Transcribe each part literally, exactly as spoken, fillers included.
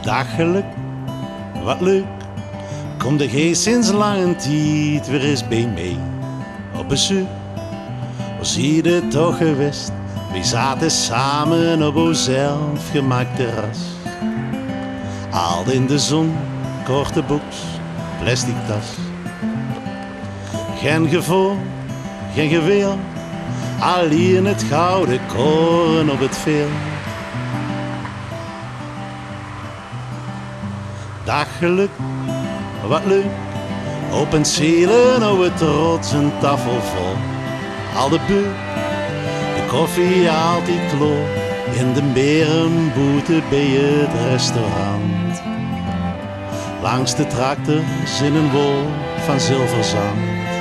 Dag geluk, wat leuk, kom de geest sinds lange tijd weer eens bij mij op bezoek. Hoe zie je het toch geweest? We zaten samen op ons zelfgemaakt terras. Al in de zon, korte boeks, plastic tas. Geen gevoel, geen geweel, alleen het gouden koren op het veld. Dag geluk, wat leuk, open zelen, oude trots, een tafel vol. Al de buurt, de koffie altijd kloor, in de berenboete bij het restaurant. Langs de tractors in een wol van zilverzand.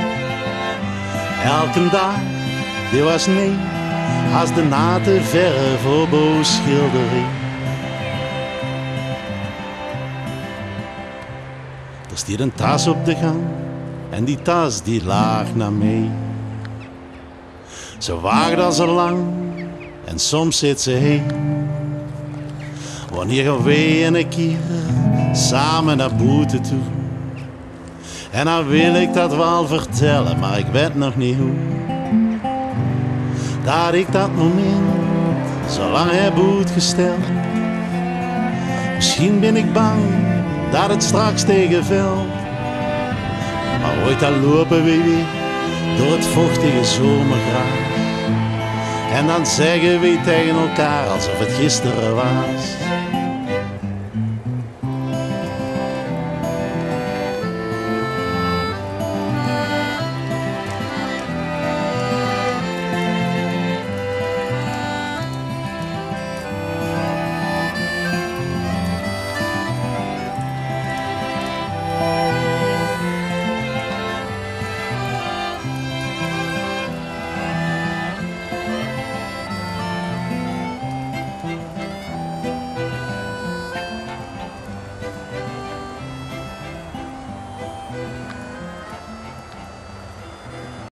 Elke dag, die was nee, als de nate verf op uw schilderij. Er stiet een tas op de gang en die tas die laag naar mij. Ze waagt al zo lang en soms zit ze heen. Wanneer gaan wij een keer samen naar buiten toe? En dan wil ik dat wel vertellen, maar ik weet nog niet hoe. Dat ik dat moment zo lang heb uitgesteld. Misschien ben ik bang dat het straks tegenvalt. Maar ooit dan lopen we weer door het vochtige zomergras. En dan zeggen we tegen elkaar alsof het gisteren was.